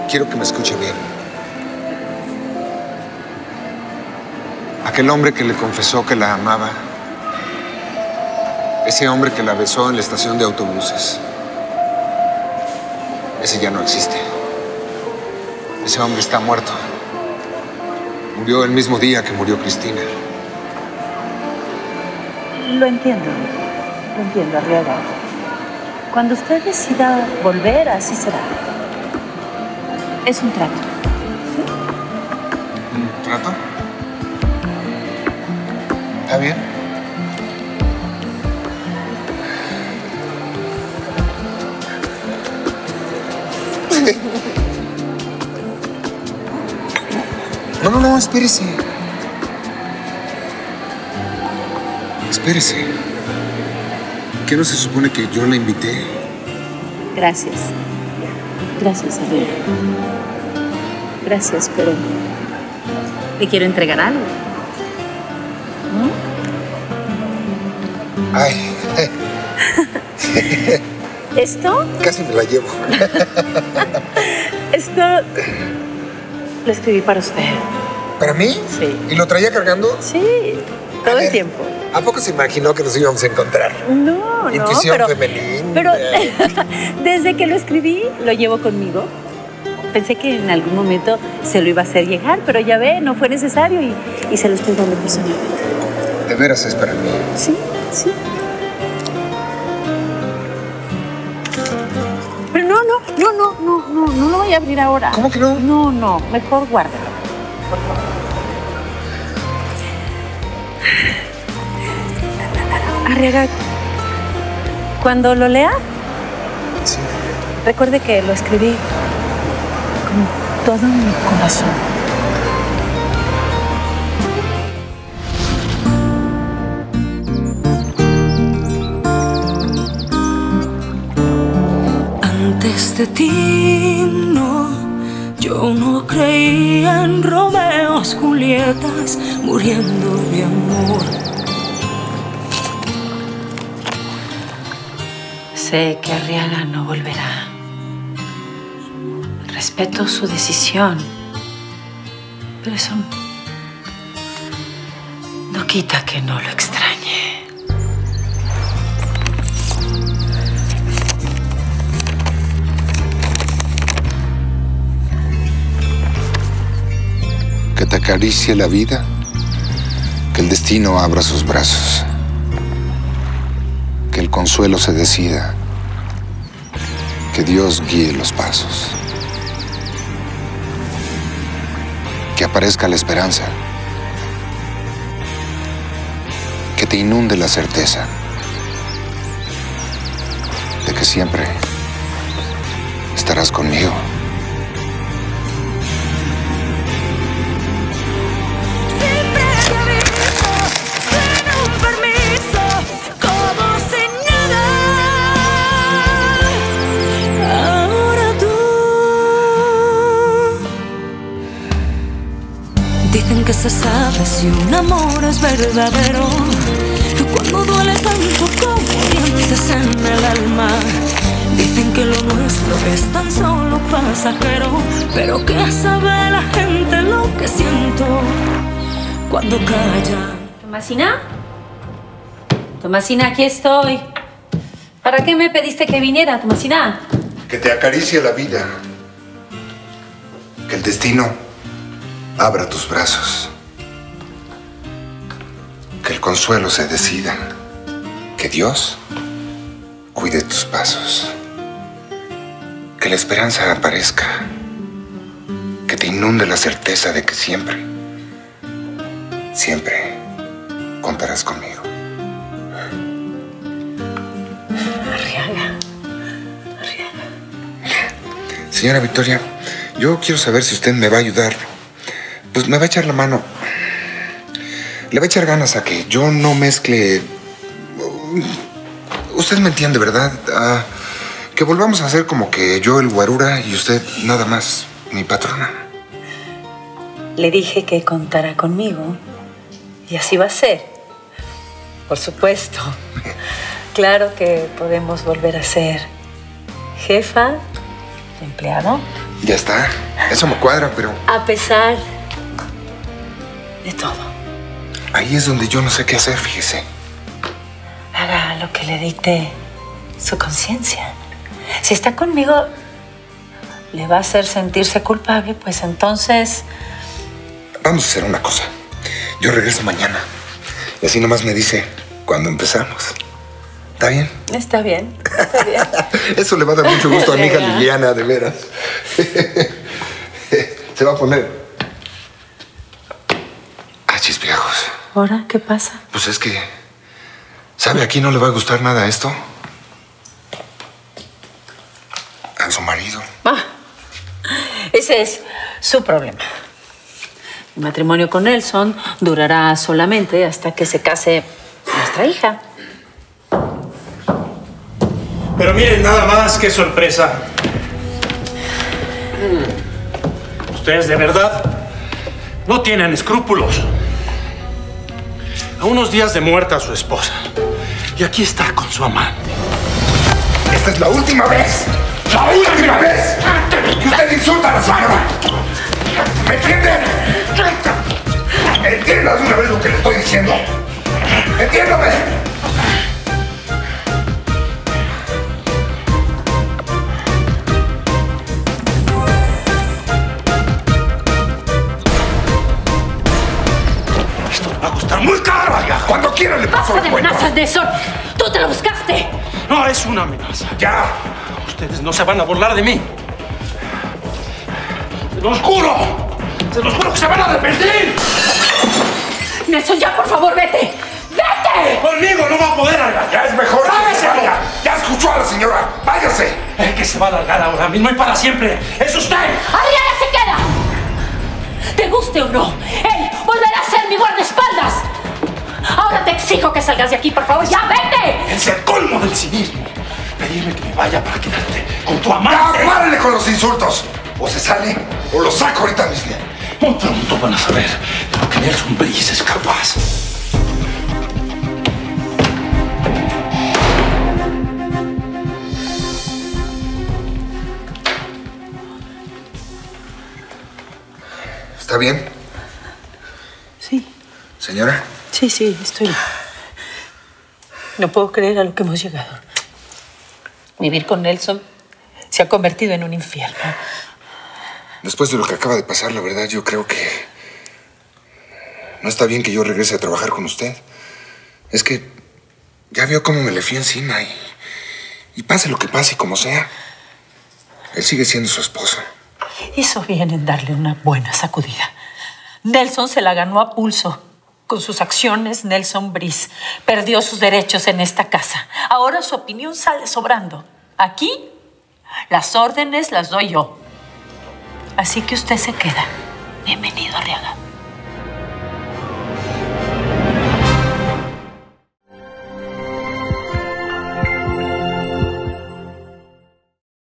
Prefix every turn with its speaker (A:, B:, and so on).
A: quiero que me escuche bien. Aquel hombre que le confesó que la amaba. Ese hombre que la besó en la estación de autobuses. Ese ya no existe. Ese hombre está muerto. Murió el mismo día que murió Cristina.
B: Lo entiendo, Arriaga. Cuando usted decida volver, así será. Es un trato. ¿Sí?
A: ¿Un trato? ¿Está bien? No, espérese. Espérese. ¿Qué no se supone que yo la invité?
B: Gracias. Gracias, Arriaga. Gracias, pero le quiero entregar algo.
A: Ay.
B: ¿Esto?
A: Casi me la llevo.
B: Esto lo escribí para usted.
A: ¿Para mí?
B: Sí.
A: ¿Y lo traía cargando?
B: Sí, todo el tiempo.
A: ¿A poco se imaginó que nos íbamos a encontrar?
B: No,
A: Intuición
B: pero
A: femenina.
B: Pero desde que lo escribí, lo llevo conmigo. Pensé que en algún momento se lo iba a hacer llegar, pero ya ve, no fue necesario y se lo estoy dando personalmente.
A: ¿De veras es para mí?
B: Sí, sí. Pero no lo voy a abrir ahora.
A: ¿Cómo que no?
B: No, mejor guárdalo, por favor. Arriaga, cuando lo lea,
A: sí,
B: recuerde que lo escribí con todo mi corazón.
C: Antes de ti, no, yo no creía en Romeos, Julietas, muriendo de amor.
B: Sé que Arriaga no volverá. Respeto su decisión, pero eso no quita que no lo extrañe.
A: Que te acaricie la vida, que el destino abra sus brazos, que el consuelo se decida, que Dios guíe los pasos, que aparezca la esperanza, que te inunde la certeza de que siempre estarás conmigo.
C: Dicen que se sabe si un amor es verdadero cuando duele tanto como dientes en el alma. Dicen que lo nuestro es tan solo pasajero, pero ¿qué sabe la gente lo que siento cuando calla?
B: ¿Tomasina? Tomasina, aquí estoy. ¿Para qué me pediste que viniera, Tomasina?
A: Que te acaricie la vida, que el destino abra tus brazos, que el consuelo se decida, que Dios cuide tus pasos, que la esperanza aparezca, que te inunde la certeza de que siempre, siempre contarás conmigo.
B: Arriaga.
A: Señora Victoria, yo quiero saber si usted me va a ayudar. Pues me va a echar la mano. Le va a echar ganas a que yo no mezcle... Usted me entiende, ¿verdad? Que volvamos a ser como que yo el guarura y usted nada más mi patrona.
B: Le dije que contara conmigo y así va a ser. Por supuesto. Claro que podemos volver a ser jefa, empleado
A: Ya está. Eso me cuadra, pero...
B: A pesar de todo.
A: Ahí es donde yo no sé qué hacer, fíjese.
B: Haga lo que le dicte su conciencia. Si está conmigo, le va a hacer sentirse culpable, pues entonces...
A: Vamos a hacer una cosa. Yo regreso mañana. Y así nomás me dice cuando empezamos. ¿Está bien?
B: Está bien, está bien.
A: Eso le va a dar mucho gusto a mi hija Liliana, de veras. Se va a poner... chispiajos.
B: ¿Ahora qué pasa?
A: Pues es que... ¿Sabe a quién no le va a gustar nada esto? A su marido.
B: Ah, ese es su problema. El matrimonio con Nelson durará solamente hasta que se case nuestra hija.
D: Pero miren, nada más, qué sorpresa. Ustedes de verdad no tienen escrúpulos. A unos días de muerta su esposa. Y aquí está con su amante.
A: ¡Esta es la última vez! ¡La última vez! ¡Que usted insulta a la señora! ¿Me entienden? Entienda de una vez lo que le estoy diciendo. ¡Entiéndame!
D: Va a costar muy caro, vieja.
A: Cuando quiera le paso
B: ¡Basta de
A: el cuento.
B: amenazas, Nelson! ¡Tú te lo buscaste!
D: No es una amenaza.
A: ¡Ya!
D: Ustedes no se van a burlar de mí. ¡Se los juro! ¡Se los juro que se van a arrepentir!
B: Nelson, ya, por favor, vete. ¡Vete!
D: Conmigo no va a poder hablar.
A: ¡Ya es mejor que se
D: ¡Váyase!
A: vaya! ¡Ya escuchó a la señora! ¡Váyase!
D: El que se va a largar ahora mismo y para siempre es usted.
B: ¡Adriana se queda! Te guste o no, él volverá a ser mi guardaespaldas. Ahora te exijo que salgas de aquí, por favor. ¡Ya, vete!
D: Es el colmo del cinismo. Pedirme que me vaya para quedarte con tu
A: ¡Ya,
D: amante.
A: párale con los insultos! O se sale o lo saco ahorita mismo.
D: Muy pronto van a saber de lo que Nelson Brice es capaz.
A: ¿Está bien?
B: Sí,
A: ¿Señora?
B: sí, estoy bien. No puedo creer a lo que hemos llegado. Vivir con Nelson se ha convertido en un infierno.
A: Después de lo que acaba de pasar, la verdad, yo creo que... no está bien que yo regrese a trabajar con usted. Es que ya vio cómo me le fui encima y pase lo que pase y como sea, él sigue siendo su esposo.
B: Hizo bien en darle una buena sacudida. Nelson se la ganó a pulso. Con sus acciones, Nelson Brice perdió sus derechos en esta casa. Ahora su opinión sale sobrando. Aquí, las órdenes las doy yo. Así que usted se queda. Bienvenido, Arriaga.